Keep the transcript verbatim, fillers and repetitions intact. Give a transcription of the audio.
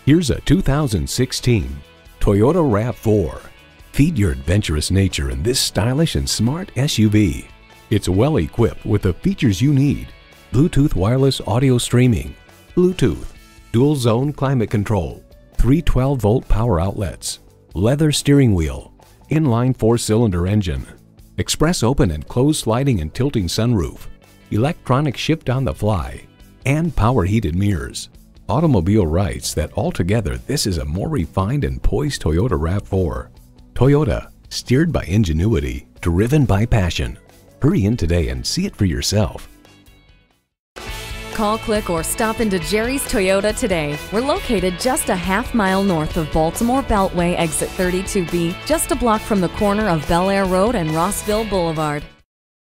Here's a two thousand sixteen Toyota RAV four. Feed your adventurous nature in this stylish and smart S U V. It's well equipped with the features you need: Bluetooth wireless audio streaming, Bluetooth, dual zone climate control, three twelve volt power outlets, leather steering wheel, inline four-cylinder engine, express open and closed sliding and tilting sunroof, electronic shift on the fly, and power heated mirrors. Automobile writes that altogether this is a more refined and poised Toyota RAV four. Toyota, steered by ingenuity, driven by passion. Hurry in today and see it for yourself. Call, click, or stop into Jerry's Toyota today. We're located just a half mile north of Baltimore Beltway, exit thirty-two B, just a block from the corner of Belair Road and Rossville Boulevard.